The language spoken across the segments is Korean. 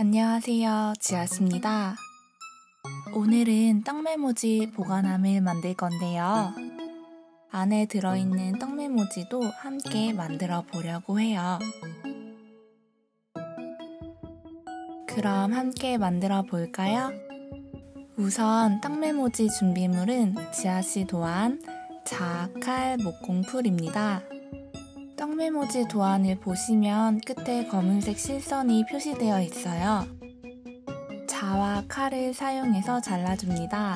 안녕하세요, 지아씨입니다. 오늘은 떡메모지 보관함을 만들 건데요. 안에 들어있는 떡메모지도 함께 만들어 보려고 해요. 그럼 함께 만들어 볼까요? 우선 떡메모지 준비물은 지아씨 도안, 자칼, 목공풀입니다. 떡메모지 도안을 보시면 끝에 검은색 실선이 표시되어 있어요. 자와 칼을 사용해서 잘라줍니다.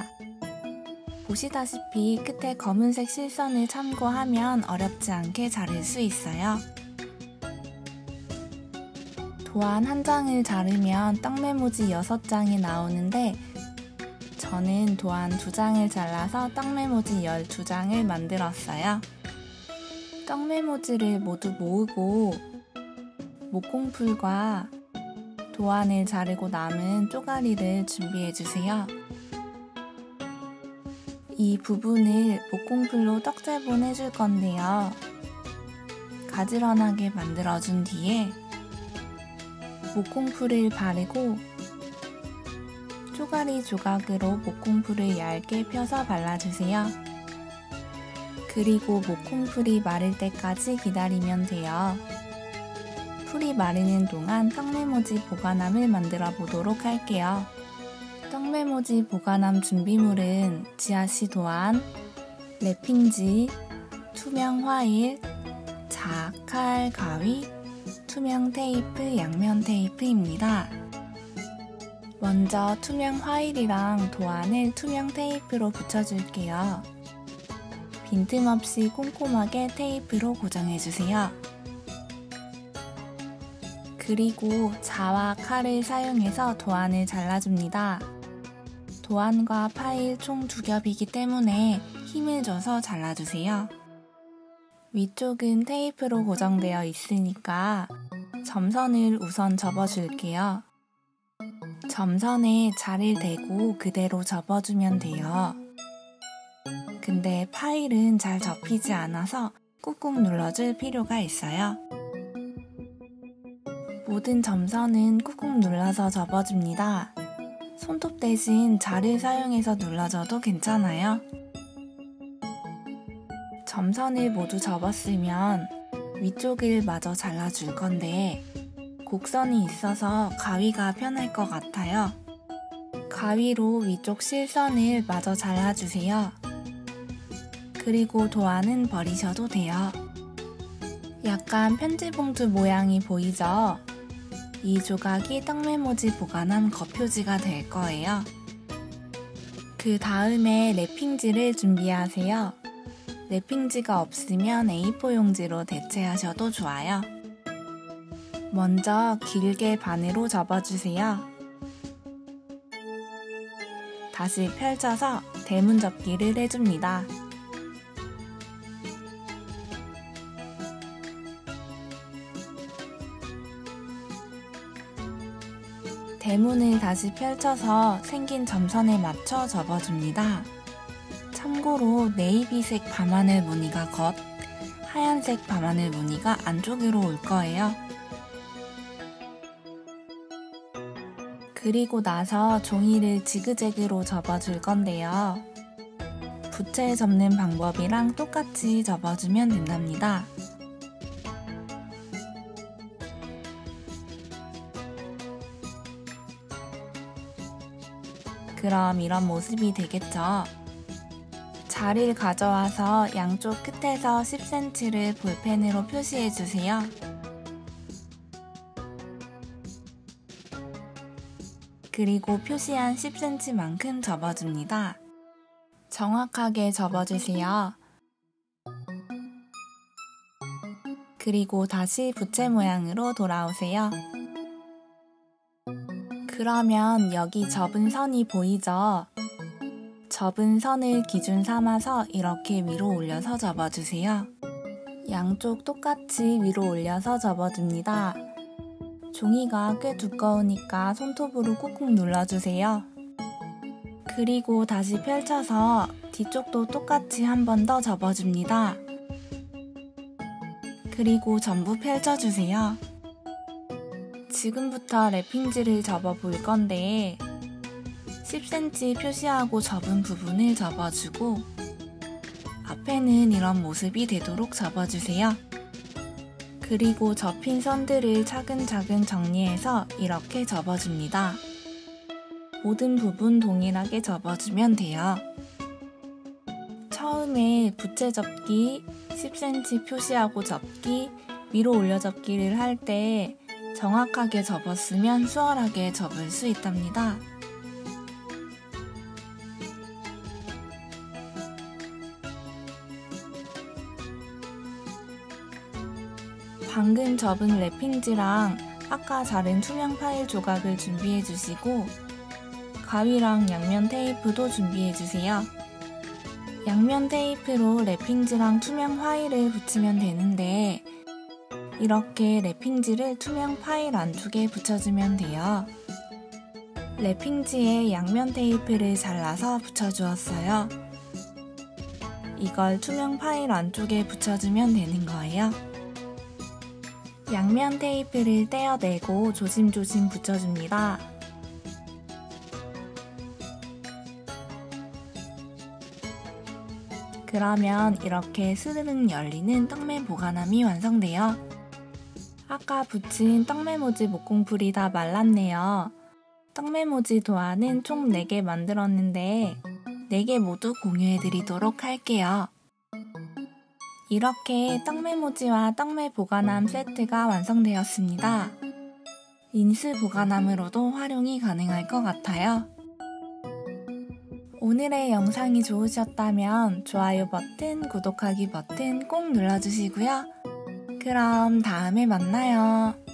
보시다시피 끝에 검은색 실선을 참고하면 어렵지 않게 자를 수 있어요. 도안 한 장을 자르면 떡메모지 6장이 나오는데 저는 도안 2장을 잘라서 떡메모지 12장을 만들었어요. 떡메모지를 모두 모으고 목공풀과 도안을 자르고 남은 쪼가리를 준비해주세요. 이 부분을 목공풀로 떡제본 해줄 건데요. 가지런하게 만들어준 뒤에 목공풀을 바르고 쪼가리 조각으로 목공풀을 얇게 펴서 발라주세요. 그리고 목공풀이 마를 때까지 기다리면 돼요. 풀이 마르는 동안 떡메모지 보관함을 만들어 보도록 할게요. 떡메모지 보관함 준비물은 지아씨 도안, 랩핑지, 투명 화일, 자칼, 가위, 투명 테이프, 양면 테이프입니다. 먼저 투명 화일이랑 도안을 투명 테이프로 붙여줄게요. 빈틈없이 꼼꼼하게 테이프로 고정해주세요. 그리고 자와 칼을 사용해서 도안을 잘라줍니다. 도안과 파일 총 2겹이기 때문에 힘을 줘서 잘라주세요. 위쪽은 테이프로 고정되어 있으니까 점선을 우선 접어줄게요. 점선에 자를 대고 그대로 접어주면 돼요. 근데 파일은 잘 접히지 않아서 꾹꾹 눌러줄 필요가 있어요. 모든 점선은 꾹꾹 눌러서 접어줍니다. 손톱 대신 자를 사용해서 눌러줘도 괜찮아요. 점선을 모두 접었으면 위쪽을 마저 잘라줄 건데 곡선이 있어서 가위가 편할 것 같아요. 가위로 위쪽 실선을 마저 잘라주세요. 그리고 도안은 버리셔도 돼요. 약간 편지봉투 모양이 보이죠? 이 조각이 떡메모지 보관함 겉표지가 될 거예요. 그 다음에 랩핑지를 준비하세요. 랩핑지가 없으면 A4 용지로 대체하셔도 좋아요. 먼저 길게 반으로 접어주세요. 다시 펼쳐서 대문 접기를 해줍니다. 대문을 다시 펼쳐서 생긴 점선에 맞춰 접어줍니다. 참고로 네이비색 밤하늘 무늬가 겉, 하얀색 밤하늘 무늬가 안쪽으로 올 거예요. 그리고 나서 종이를 지그재그로 접어줄 건데요. 부채 접는 방법이랑 똑같이 접어주면 된답니다. 그럼 이런 모습이 되겠죠. 자를 가져와서 양쪽 끝에서 10cm를 볼펜으로 표시해주세요. 그리고 표시한 10cm만큼 접어줍니다. 정확하게 접어주세요. 그리고 다시 부채 모양으로 돌아오세요. 그러면 여기 접은 선이 보이죠? 접은 선을 기준 삼아서 이렇게 위로 올려서 접어주세요. 양쪽 똑같이 위로 올려서 접어줍니다. 종이가 꽤 두꺼우니까 손톱으로 꾹꾹 눌러주세요. 그리고 다시 펼쳐서 뒤쪽도 똑같이 한 번 더 접어줍니다. 그리고 전부 펼쳐주세요. 지금부터 랩핑지를 접어 볼 건데 10cm 표시하고 접은 부분을 접어주고 앞에는 이런 모습이 되도록 접어주세요. 그리고 접힌 선들을 차근차근 정리해서 이렇게 접어줍니다. 모든 부분 동일하게 접어주면 돼요. 처음에 부채 접기, 10cm 표시하고 접기, 위로 올려 접기를 할 때 정확하게 접었으면 수월하게 접을 수 있답니다. 방금 접은 랩핑지랑 아까 자른 투명 파일 조각을 준비해 주시고 가위랑 양면 테이프도 준비해 주세요. 양면 테이프로 랩핑지랑 투명 파일을 붙이면 되는데 이렇게 랩핑지를 투명 파일 안쪽에 붙여주면 돼요. 랩핑지에 양면 테이프를 잘라서 붙여주었어요. 이걸 투명 파일 안쪽에 붙여주면 되는 거예요. 양면 테이프를 떼어내고 조심조심 붙여줍니다. 그러면 이렇게 스르륵 열리는 떡메 보관함이 완성돼요. 아까 붙인 떡메모지 목공풀이 다 말랐네요. 떡메모지 도안은 총 4개 만들었는데 4개 모두 공유해드리도록 할게요. 이렇게 떡메모지와 떡메 보관함 세트가 완성되었습니다. 인스 보관함으로도 활용이 가능할 것 같아요. 오늘의 영상이 좋으셨다면 좋아요 버튼, 구독하기 버튼 꼭 눌러주시고요. 그럼 다음에 만나요.